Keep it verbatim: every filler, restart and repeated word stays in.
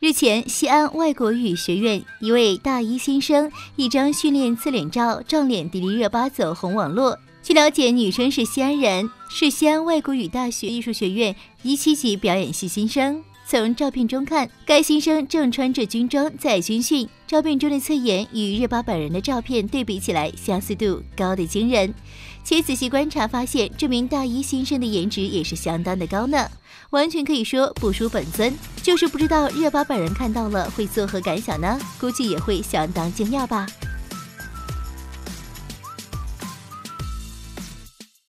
日前，西安外国语学院一位大一新生一张训练侧脸照撞脸迪丽热巴走红网络。据了解，女生是西安人，是西安外国语大学艺术学院一期级表演系新生。从照片中看，该新生正穿着军装在军训。照片中的侧颜与热巴本人的照片对比起来，相似度高得惊人。且仔细观察发现，这名大一新生的颜值也是相当的高呢，完全可以说不输本尊。就是不知道热巴本人看到了会作何感想呢？估计也会相当惊讶吧。